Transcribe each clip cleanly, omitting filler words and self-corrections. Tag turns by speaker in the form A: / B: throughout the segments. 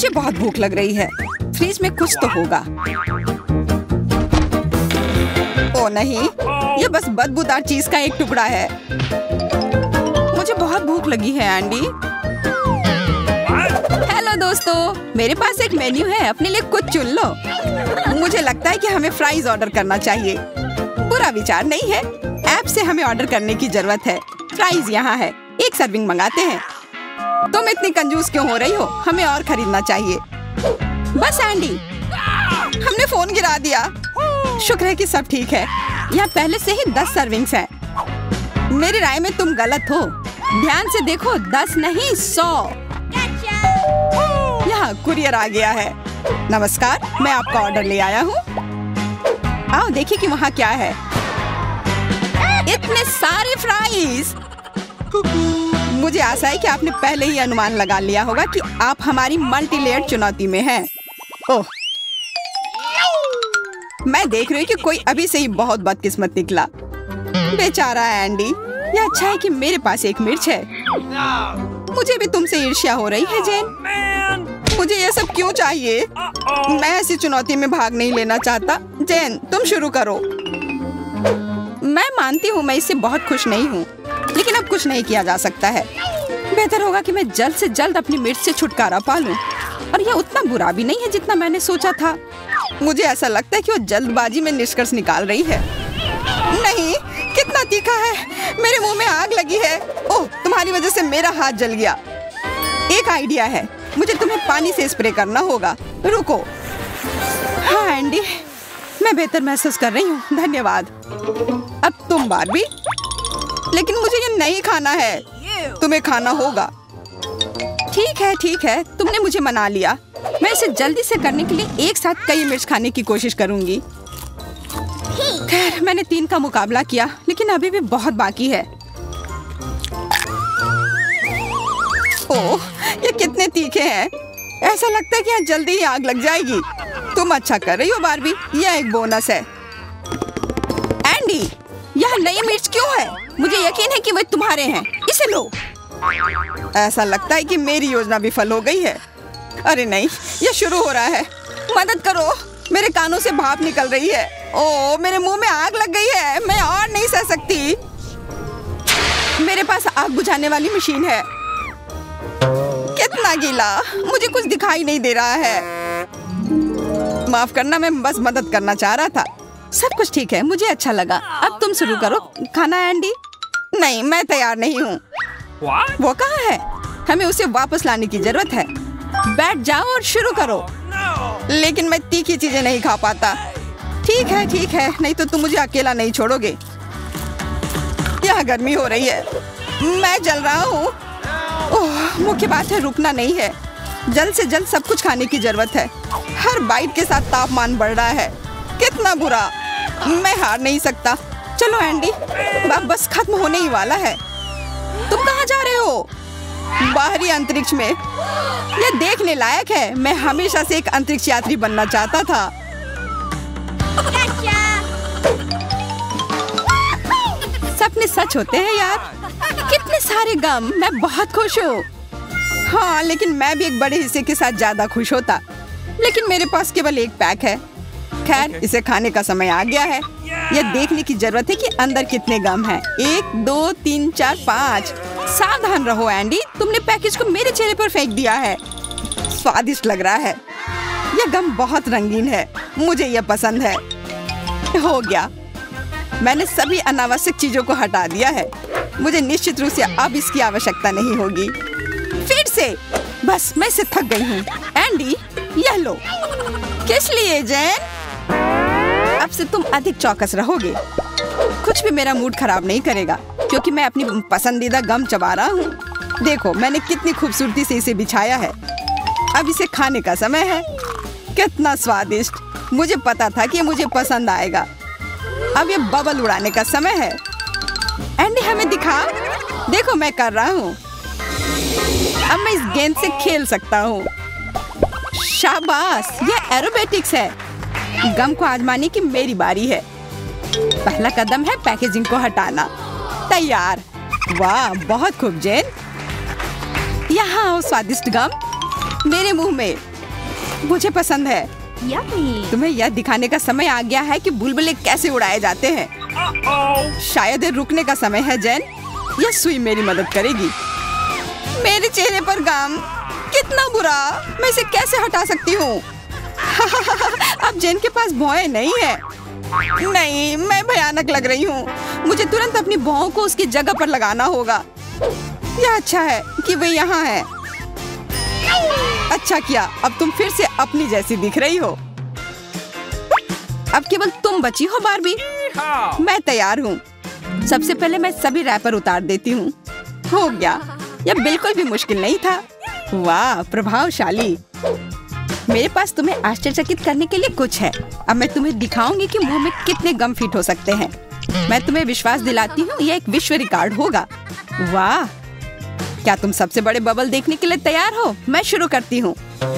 A: मुझे बहुत भूख लग रही है। फ्रिज में कुछ तो होगा। ओ नहीं, ये बस बदबूदार चीज का एक टुकड़ा है। मुझे बहुत भूख लगी है एंडी। हेलो दोस्तों, मेरे पास एक मेन्यू है, अपने लिए कुछ चुन लो। मुझे लगता है कि हमें फ्राइज ऑर्डर करना चाहिए। बुरा विचार नहीं है, ऐप से हमें ऑर्डर करने की जरूरत है। फ्राइज यहाँ है, एक सर्विंग मंगाते हैं। तुम इतनी कंजूस क्यों हो रही हो? हमें और खरीदना चाहिए। बस एंडी, हमने फोन गिरा दिया। शुक्र है कि सब ठीक है। यहाँ पहले से ही 10 सर्विंग्स हैं। मेरी राय में तुम गलत हो। ध्यान से देखो, 10 नहीं 100। यहाँ कुरियर आ गया है। नमस्कार, मैं आपका ऑर्डर ले आया हूँ। आओ देखिए कि वहाँ क्या है। इतने सारे फ्राइज। मुझे आशा है कि आपने पहले ही अनुमान लगा लिया होगा कि आप हमारी मल्टी लेयर्ड चुनौती में हैं। ओह, मैं देख रही हूँ कि कोई अभी से ही बहुत बदकिस्मत निकला। बेचारा एंडी। यह अच्छा है कि मेरे पास एक मिर्च है। मुझे भी तुमसे ईर्ष्या हो रही है जेन। मुझे ये सब क्यों चाहिए? मैं ऐसी चुनौती में भाग नहीं लेना चाहता। जेन, तुम शुरू करो। मैं मानती हूँ मैं इससे बहुत खुश नहीं हूँ, लेकिन अब कुछ नहीं किया जा सकता है। बेहतर होगा कि मैं जल्द से जल्द अपनी मिर्च से छुटकारा पा लूं। और यह उतना बुरा भी नहीं है जितना मैंने सोचा था। मुझे ऐसा लगता है कि वो जल्दबाजी में निष्कर्ष निकाल रही है। नहीं, कितना तीखा है। मेरे मुंह में आग लगी है। ओह, तुम्हारी वजह से मेरा हाथ जल गया। एक आइडिया है, मुझे तुम्हें पानी से स्प्रे करना होगा। रुको। हाँ एंडी, मैं बेहतर महसूस कर रही हूँ, धन्यवाद। अब तुम बारबी। लेकिन मुझे ये नहीं खाना है। तुम्हें खाना होगा। ठीक है, तुमने मुझे मना लिया। मैं इसे जल्दी से करने के लिए एक साथ कई मिर्च खाने की कोशिश करूंगी। खैर, मैंने 3 का मुकाबला किया, लेकिन अभी भी बहुत बाकी है। ओह, ये कितने तीखे हैं। ऐसा लगता है कि यहाँ जल्दी ही आग लग जाएगी। तुम अच्छा कर रही हो बारबी, यह एक बोनस है। एंडी, यह नई मिर्च क्यों है? मुझे यकीन है कि वे तुम्हारे हैं। इसे लो। ऐसा लगता है कि मेरी योजना विफल हो गई है। अरे नहीं, यह शुरू हो रहा है। मदद करो, मेरे कानों से भाप निकल रही है। ओह, मेरे मुंह में आग लग गई है। मैं और नहीं सह सकती। मेरे पास आग बुझाने वाली मशीन है। कितना गीला, मुझे कुछ दिखाई नहीं दे रहा है। माफ करना, मैं बस मदद करना चाह रहा था। सब कुछ ठीक है, मुझे अच्छा लगा। अब तुम शुरू करो खाना एंडी। नहीं, मैं तैयार नहीं हूँ। वो कहाँ है? हमें उसे वापस लाने की जरूरत है। बैठ जाओ और शुरू करो। लेकिन मैं तीखी चीजें नहीं खा पाता। ठीक है, नहीं तो तुम मुझे अकेला नहीं छोड़ोगे। यहाँ गर्मी हो रही है, मैं जल रहा हूँ। ओह, मुख्य बात है रुकना नहीं है। जल्द से जल्द सब कुछ खाने की जरूरत है। हर बाइट के साथ तापमान बढ़ रहा है। कितना बुरा। मैं हार नहीं सकता। चलो एंडी, बस खत्म होने ही वाला है। तुम कहाँ जा रहे हो? बाहरी अंतरिक्ष में। यह देखने लायक है। मैं हमेशा से एक अंतरिक्ष यात्री बनना चाहता था। सपने सच होते हैं यार। कितने सारे गम। मैं बहुत खुश हूँ। हाँ, लेकिन मैं भी एक बड़े हिस्से के साथ ज्यादा खुश होता। लेकिन मेरे पास केवल एक पैक है। खैर, इसे खाने का समय आ गया है। यह देखने की जरूरत है कि अंदर कितने गम हैं। 1 2 3 4 5। सावधान रहो एंडी, तुमने पैकेज को मेरे चेहरे पर फेंक दिया है। स्वादिष्ट लग रहा है। यह गम बहुत रंगीन है। मुझे यह पसंद है। हो गया, मैंने सभी अनावश्यक चीजों को हटा दिया है। मुझे निश्चित रूप से अब इसकी आवश्यकता नहीं होगी। फिर से बस, मैं इसे थक गई हूँ। एंडी, यह लो। किस लिए जैन? अब से तुम अधिक चौकस रहोगे। कुछ भी मेरा मूड खराब नहीं करेगा, क्योंकि मैं अपनी पसंदीदा गम चबा रहा हूँ। देखो, मैंने कितनी खूबसूरती से इसे बिछाया है। अब इसे खाने का समय है। कितना स्वादिष्ट। मुझे पता था कि मुझे पसंद आएगा। अब ये बबल उड़ाने का समय है। एंडी, हमें दिखा। देखो, मैं कर रहा हूँ। अब मैं इस गेंद से खेल सकता हूँ। शाबाश, ये एरोबेटिक्स है। गम को आजमाने की मेरी बारी है। पहला कदम है पैकेजिंग को हटाना। तैयार। वाह, बहुत खूब जेन। यहाँ आओ स्वादिष्ट गम। मेरे मुंह में मुझे पसंद है। तुम्हें यह दिखाने का समय आ गया है कि बुलबुले कैसे उड़ाए जाते हैं। शायद ये रुकने का समय है जैन। यह सुई मेरी मदद करेगी। मेरे चेहरे पर गम, कितना बुरा। मैं इसे कैसे हटा सकती हूँ? अब जैन के पास भौएं नहीं है। नहीं, मैं भयानक लग रही हूँ। मुझे तुरंत अपनी भौं को उसकी जगह पर लगाना होगा। यह अच्छा है कि वे यहाँ है। अच्छा किया, अब तुम फिर से अपनी जैसी दिख रही हो। अब केवल तुम बची हो बार्बी। मैं तैयार हूँ। सबसे पहले मैं सभी रैपर उतार देती हूँ। हो गया। यह बिल्कुल भी मुश्किल नहीं था। वाह, प्रभावशाली। मेरे पास तुम्हें आश्चर्यचकित करने के लिए कुछ है। अब मैं तुम्हें दिखाऊंगी कि मुंह में कितने गम फिट हो सकते हैं। मैं तुम्हें विश्वास दिलाती हूँ, यह एक विश्व रिकॉर्ड होगा। वाह, क्या तुम सबसे बड़े बबल देखने के लिए तैयार हो? मैं शुरू करती हूँ।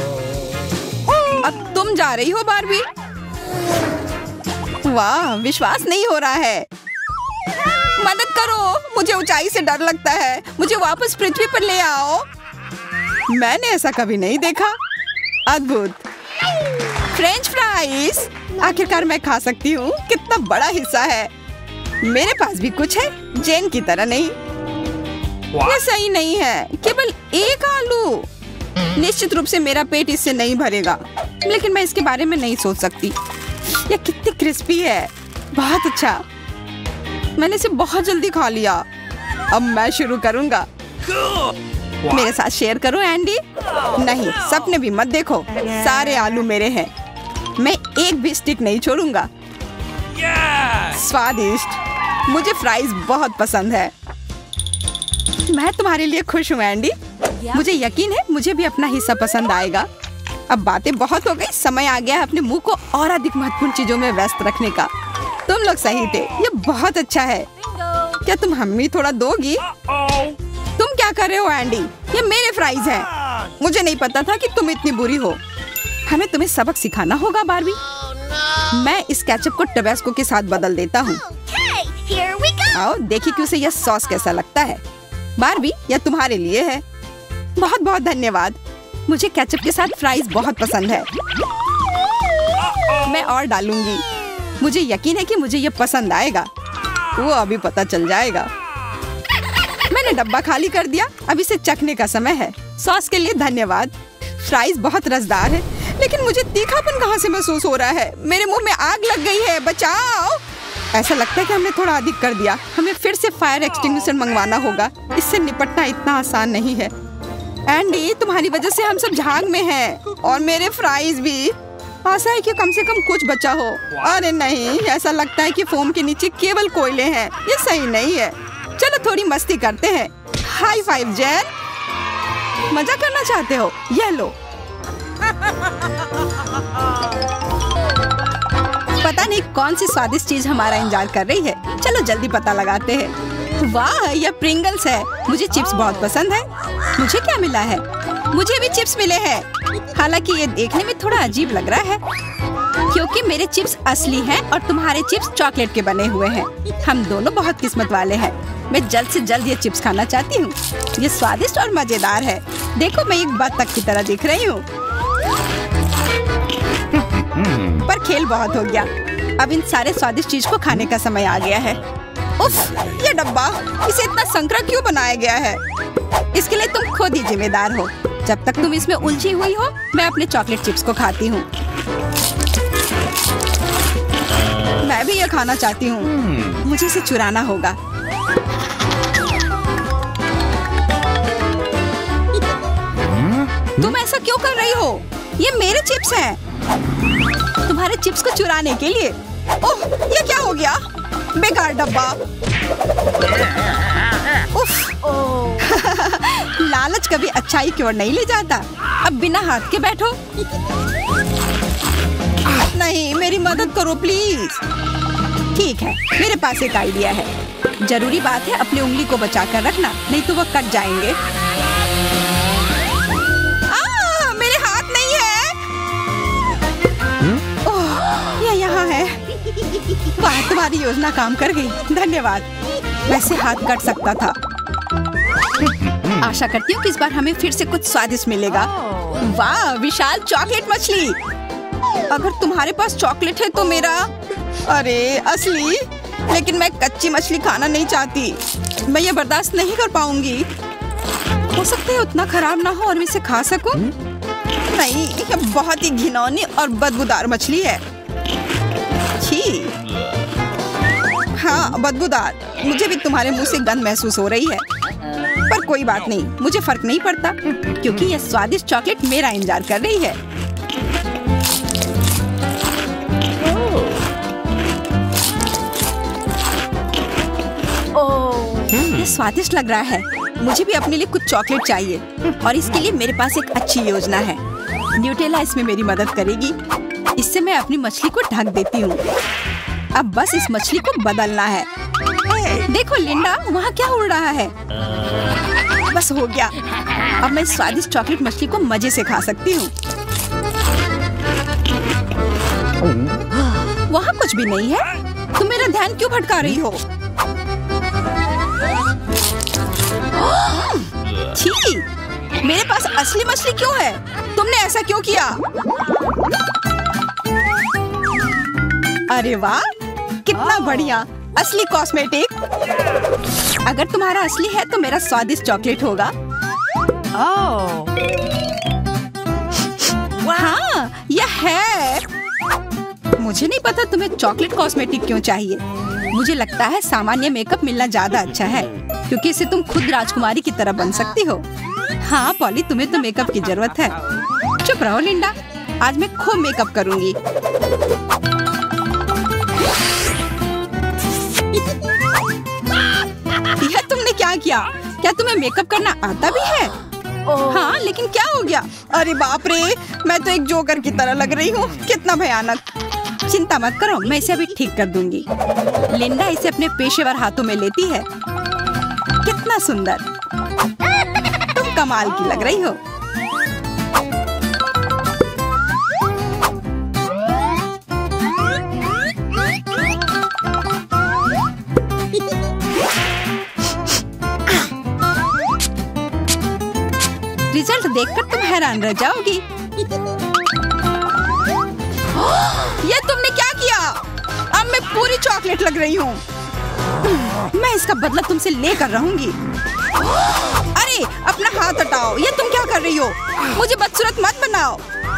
A: अब तुम जा रही हो बार्बी। वाह, विश्वास नहीं हो रहा है। मदद करो, मुझे ऊंचाई से डर लगता है। मुझे वापस पृथ्वी पर ले आओ। मैंने ऐसा कभी नहीं देखा। अद्भुत। फ्रेंच फ्राइज, आखिरकार मैं खा सकती हूँ। कितना बड़ा हिस्सा है। मेरे पास भी कुछ है, जैन की तरह नहीं। ये सही नहीं है, केवल एक आलू। निश्चित रूप से मेरा पेट इससे नहीं भरेगा, लेकिन मैं इसके बारे में नहीं सोच सकती। यह कितनी क्रिस्पी है। बहुत अच्छा। मैंने इसे बहुत जल्दी खा लिया। अब मैं शुरू करूंगा। मेरे साथ शेयर करो एंडी। नहीं, सपने भी मत देखो। सारे आलू मेरे हैं। मैं एक भी स्टिक नहीं छोड़ूंगा। स्वादिष्ट। मुझे फ्राइज बहुत पसंद है। मैं तुम्हारे लिए खुश हूँ एंडी। मुझे यकीन है मुझे भी अपना हिस्सा पसंद आएगा। अब बातें बहुत हो गई। समय आ गया है अपने मुंह को और अधिक महत्वपूर्ण चीजों में व्यस्त रखने का। तुम लोग सही थे। ये बहुत अच्छा है। क्या तुम हमें थोड़ा दोगी? तुम क्या कर रहे हो एंडी? ये मेरे फ्राइज हैं। मुझे नहीं पता था कि तुम इतनी बुरी हो। हमें तुम्हें सबक सिखाना होगा बार्बी। मैं इस केचप को टबैस्को के साथ बदल देता हूँ। आओ देखिए कि उसे यह सॉस कैसा लगता है। बार्बी, यह तुम्हारे लिए है। बहुत बहुत धन्यवाद। मुझे केचप के साथ फ्राइज बहुत पसंद है। मैं और डालूंगी। मुझे यकीन है कि मुझे यह पसंद आएगा। वो अभी पता चल जाएगा। मैंने डब्बा खाली कर दिया। अब इसे चखने का समय है। सॉस के लिए धन्यवाद। फ्राइज बहुत रसदार है, लेकिन मुझे तीखापन कहाँ से महसूस हो रहा है? मेरे मुंह में आग लग गई है। बचाओ। ऐसा लगता है कि हमने थोड़ा अधिक कर दिया। हमें फिर से फायर एक्सटिंग्विशर मंगवाना होगा। इससे निपटना इतना आसान नहीं है। एंडी, तुम्हारी वजह से हम सब झाग में हैं। और मेरे फ्राइज भी। आशा है कि कम से कम कुछ बचा हो। अरे नहीं, ऐसा लगता है कि फोम के नीचे केवल कोयले हैं। ये सही नहीं है। चलो थोड़ी मस्ती करते हैं। High five Jain. मजा करना चाहते हो? ये लो। पता नहीं कौन सी स्वादिष्ट चीज हमारा इंतजार कर रही है। चलो जल्दी पता लगाते हैं। वाह, यह प्रिंगल्स है। मुझे चिप्स बहुत पसंद है। मुझे क्या मिला है? मुझे भी चिप्स मिले हैं। हालांकि ये देखने में थोड़ा अजीब लग रहा है, क्योंकि मेरे चिप्स असली हैं और तुम्हारे चिप्स चॉकलेट के बने हुए हैं। हम दोनों बहुत किस्मत वाले हैं। मैं जल्द से जल्द ये चिप्स खाना चाहती हूँ। ये स्वादिष्ट और मजेदार है। देखो, मैं एक बत्तख की तरह दिख रही हूँ। पर खेल बहुत हो गया। अब इन सारे स्वादिष्ट चीज को खाने का समय आ गया है। उफ, ये डब्बा, इसे इतना संकरा क्यों बनाया गया है? इसके लिए तुम खुद ही जिम्मेदार हो। जब तक तुम इसमें उलझी हुई हो, मैं अपने चॉकलेट चिप्स को खाती हूँ। मैं भी ये खाना चाहती हूँ। मुझे इसे चुराना होगा। तुम ऐसा क्यों कर रही हो? ये मेरे चिप्स हैं। तुम्हारे चिप्स को चुराने के लिए। ओह, ये क्या हो गया? बेकार डब्बा। उफ। लालच कभी अच्छाई की ओर नहीं ले जाता। अब बिना हाथ के बैठो। नहीं, मेरी मदद करो प्लीज। ठीक है, मेरे पास एक आइडिया है। जरूरी बात है अपनी उंगली को बचा कर रखना, नहीं तो वो कट जाएंगे। मेरे हाथ नहीं है। ओह, ये यहाँ है। वाह, तुम्हारी योजना काम कर गई। धन्यवाद। वैसे हाथ कट सकता था। आशा करती हूँ कि इस बार हमें फिर से कुछ स्वादिष्ट मिलेगा। वाह, विशाल चॉकलेट मछली। अगर तुम्हारे पास चॉकलेट है तो मेरा। अरे असली, लेकिन मैं कच्ची मछली खाना नहीं चाहती। मैं ये बर्दाश्त नहीं कर पाऊंगी। हो सकता है उतना खराब ना हो और मैं इसे खा सकूं। नहीं, ये बहुत ही घिनौनी और बदबूदार मछली है। छी, हाँ बदबूदार। मुझे भी तुम्हारे मुंह से गंध महसूस हो रही है, पर कोई बात नहीं, मुझे फर्क नहीं पड़ता क्योंकि यह स्वादिष्ट चॉकलेट मेरा इंतजार कर रही है। ये स्वादिष्ट लग रहा है। मुझे भी अपने लिए कुछ चॉकलेट चाहिए और इसके लिए मेरे पास एक अच्छी योजना है। न्यूटेला इसमें मेरी मदद करेगी। इससे मैं अपनी मछली को ढक देती हूँ। अब बस इस मछली को बदलना है। देखो लिंडा, वहाँ क्या उड़ रहा है? बस हो गया। अब मैं स्वादिष्ट चॉकलेट मछली को मजे से खा सकती हूँ। वहाँ कुछ भी नहीं है। तुम मेरा ध्यान क्यों भटका रही हो? छी, मेरे पास असली मछली क्यों है? तुमने ऐसा क्यों किया? अरे वाह, कितना बढ़िया असली कॉस्मेटिक। अगर तुम्हारा असली है तो मेरा स्वादिष्ट चॉकलेट होगा। हाँ, यह है। मुझे नहीं पता तुम्हें चॉकलेट कॉस्मेटिक क्यों चाहिए। मुझे लगता है सामान्य मेकअप मिलना ज्यादा अच्छा है क्योंकि इससे तुम खुद राजकुमारी की तरह बन सकती हो। हाँ पॉली, तुम्हें तो मेकअप की जरूरत है। चुप रहो लिंडा, आज मैं खूब मेकअप करूंगी। यह तुमने क्या किया? क्या तुम्हें मेकअप करना आता भी है? हाँ, लेकिन क्या हो गया? अरे बाप रे, मैं तो एक जोकर की तरह लग रही हूँ। कितना भयानक। चिंता मत करो, मैं इसे अभी ठीक कर दूंगी। लिंडा इसे अपने पेशेवर हाथों में लेती है। कितना सुंदर। तुम कमाल की लग रही हो। रिजल्ट देखकर तुम हैरान रह जाओगी। ये तुमने क्या किया? अब मैं पूरी चॉकलेट लग रही हूँ। मैं इसका बदला तुमसे लेकर रहूंगी। अरे अपना हाथ हटाओ, ये तुम क्या कर रही हो? मुझे बदसूरत मत बनाओ।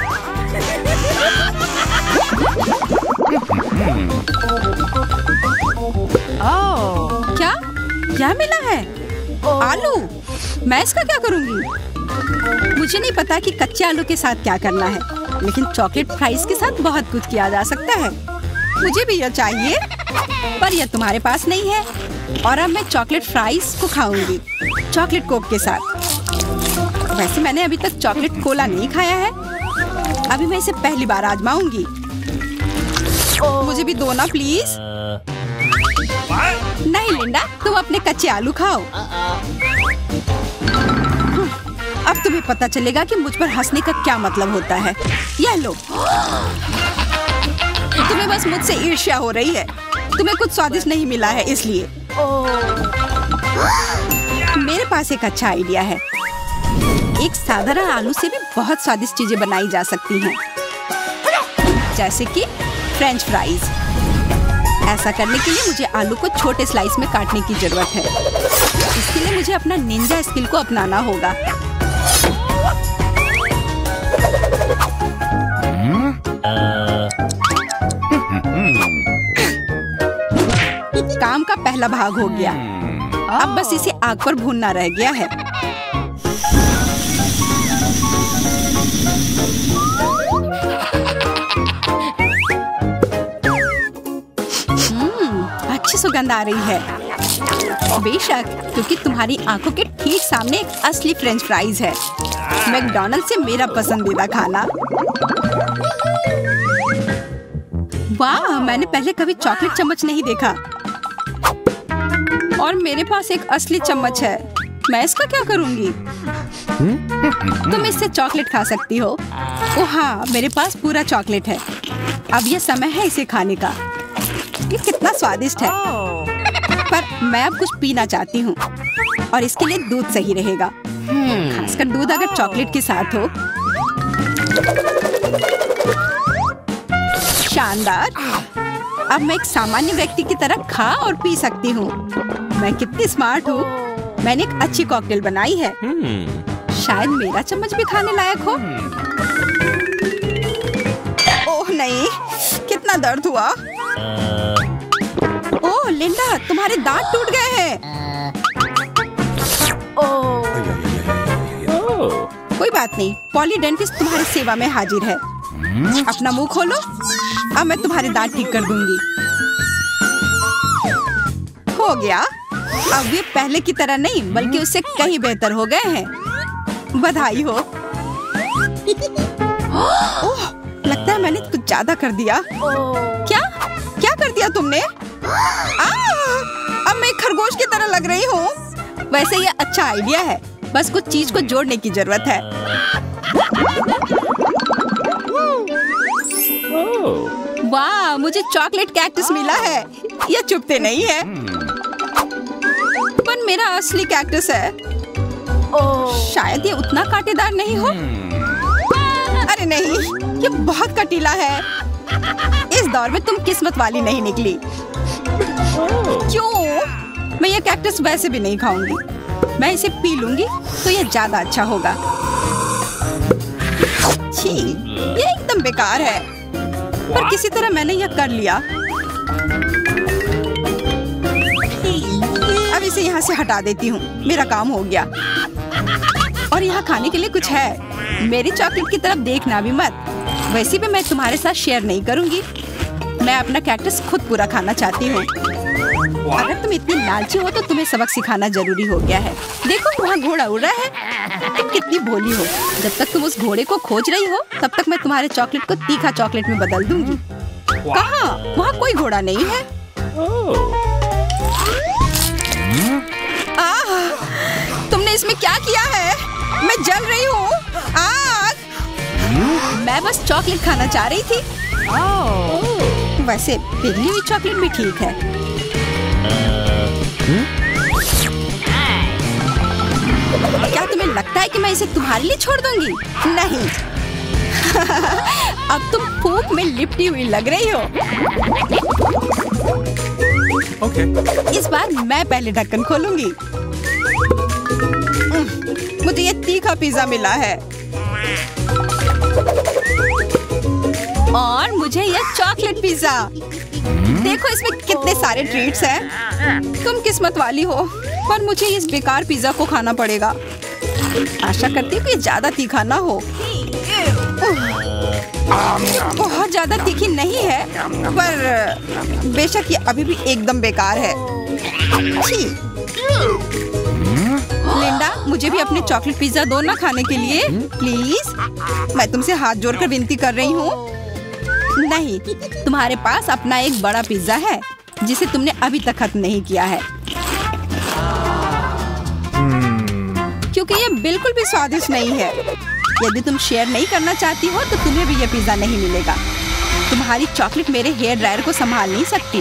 A: क्या मिला है? आलू। मैं इसका क्या करूंगी? मुझे नहीं पता कि कच्चे आलू के साथ क्या करना है, लेकिन चॉकलेट फ्राइज के साथ बहुत कुछ किया जा सकता है। मुझे भी यह चाहिए, पर यह तुम्हारे पास नहीं है। और अब मैं चॉकलेट फ्राइज को खाऊंगी चॉकलेट कोक के साथ। वैसे मैंने अभी तक चॉकलेट कोला नहीं खाया है। अभी मैं इसे पहली बार आजमाऊंगी। मुझे भी दो ना प्लीज। नहीं लिंडा, तुम अपने कच्चे आलू खाओ। अब तुम्हें पता चलेगा कि मुझ पर हंसने का क्या मतलब होता है। यह लो। तुम्हें बस मुझसे ईर्ष्या हो रही है। तुम्हें कुछ स्वादिष्ट नहीं मिला है इसलिए। मेरे पास एक अच्छा आइडिया है। एक साधारण आलू से भी बहुत स्वादिष्ट चीजें बनाई जा सकती हैं, जैसे कि फ्रेंच फ्राइज। ऐसा करने के लिए मुझे आलू को छोटे स्लाइस में काटने की जरूरत है। इसके लिए मुझे अपना निंजा स्किल को अपनाना होगा। काम का पहला भाग हो गया। अब बस इसे आग पर भूनना रह गया है। अच्छी सुगंध आ रही है। बेशक, क्योंकि तुम्हारी आंखों के ठीक सामने एक असली फ्रेंच फ्राइज है। मैकडॉनल्ड से मेरा पसंदीदा खाना। वाह, मैंने पहले कभी चॉकलेट चम्मच नहीं देखा। और मेरे पास एक असली चम्मच है। मैं इसका क्या करूंगी? तुम इससे चॉकलेट खा सकती हो। ओह हाँ, मेरे पास पूरा चॉकलेट है। अब यह समय है इसे खाने का। ये कितना स्वादिष्ट है। पर मैं अब कुछ पीना चाहती हूँ और इसके लिए दूध सही रहेगा। खासकर दूध अगर चॉकलेट के साथ हो। शानदार। अब मैं एक सामान्य व्यक्ति की तरह खा और पी सकती हूँ। मैं कितनी स्मार्ट हूँ। मैंने एक अच्छी कॉकटेल बनाई है। शायद मेरा चम्मच भी खाने लायक हो। ओह नहीं, कितना दर्द हुआ। ओह लिंडा, तुम्हारे दांत टूट गए हैं। कोई बात नहीं, पॉली डेंटिस्ट तुम्हारी सेवा में हाजिर है। अपना मुंह खोलो, अब मैं तुम्हारे दांत ठीक कर दूंगी। हो गया। अब ये पहले की तरह नहीं बल्कि उससे कहीं बेहतर हो गए हैं। बधाई हो। ओह, लगता है मैंने कुछ ज्यादा कर दिया। क्या क्या कर दिया तुमने? अब मैं एक खरगोश की तरह लग रही हूँ। वैसे ये अच्छा आइडिया है, बस कुछ चीज को जोड़ने की जरूरत है। वाह, मुझे चॉकलेट कैक्टस मिला है। ये चुभते नहीं है, पर मेरा असली कैक्टस है। शायद ये उतना कांटेदार नहीं हो। अरे नहीं, ये बहुत कटीला है। इस दौर में तुम किस्मत वाली नहीं निकली। क्यों? मैं ये कैक्टस वैसे भी नहीं खाऊंगी। मैं इसे पी लूंगी तो ये ज्यादा अच्छा होगा। छी, ये एकदम बेकार है, पर किसी तरह मैंने यह कर लिया। अब इसे यहाँ से हटा देती हूँ। मेरा काम हो गया। और यहाँ खाने के लिए कुछ है। मेरी चॉकलेट की तरफ देखना भी मत। वैसे भी मैं तुम्हारे साथ शेयर नहीं करूँगी। मैं अपना कैक्टस खुद पूरा खाना चाहती हूँ। अगर तुम इतनी लालची हो तो तुम्हें सबक सिखाना जरूरी हो गया है। देखो वहाँ घोड़ा उड़ रहा है। तुम कितनी भोली हो। जब तक तुम उस घोड़े को खोज रही हो तब तक मैं तुम्हारे चॉकलेट को तीखा चॉकलेट में बदल दूंगी। कहाँ? वहाँ कोई घोड़ा नहीं है। तुमने इसमें क्या किया है? मैं जल रही हूँ। आग! मैं बस चॉकलेट खाना चाह रही थी। वैसे पिघली हुई चॉकलेट भी ठीक है। क्या तुम्हें लगता है कि मैं इसे तुम्हारे लिए छोड़ दूंगी? नहीं। अब तुम फूंक में लिपटी हुई लग रही हो। इस बार मैं पहले ढक्कन खोलूंगी। मुझे ये तीखा पिज्जा मिला है और मुझे ये चॉकलेट पिज्जा। देखो इसमें कितने सारे ट्रीट्स हैं। तुम किस्मत वाली हो, पर मुझे इस बेकार पिज्जा को खाना पड़ेगा। आशा करती हूँ कि ज्यादा तीखा ना हो। बहुत ज्यादा तीखी नहीं है, पर बेशक ये अभी भी एकदम बेकार है। लिंडा, मुझे भी अपने चॉकलेट पिज्जा दो ना खाने के लिए, प्लीज। मैं तुमसे हाथ जोड़कर विनती कर रही हूँ। नहीं, तुम्हारे पास अपना एक बड़ा पिज्जा है जिसे तुमने अभी तक खत्म नहीं किया है। क्योंकि ये बिल्कुल भी स्वादिष्ट नहीं है। यदि तुम शेयर नहीं करना चाहती हो तो तुम्हें भी ये पिज्जा नहीं मिलेगा। तुम्हारी चॉकलेट मेरे हेयर ड्रायर को संभाल नहीं सकती।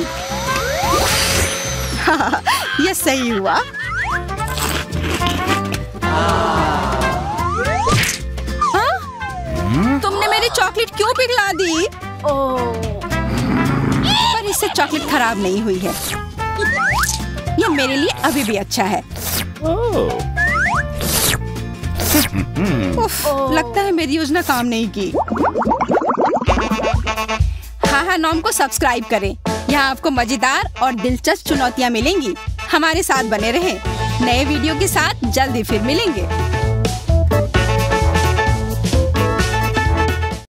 A: ये सही हुआ। तुमने मेरी चॉकलेट क्यों पिघला दी? पर इससे चॉकलेट खराब नहीं हुई है। ये मेरे लिए अभी भी अच्छा है। उफ, लगता है मेरी योजना काम नहीं की। हाँ, नॉम को सब्सक्राइब करें। यहाँ आपको मजेदार और दिलचस्प चुनौतियाँ मिलेंगी। हमारे साथ बने रहें। नए वीडियो के साथ जल्दी फिर मिलेंगे।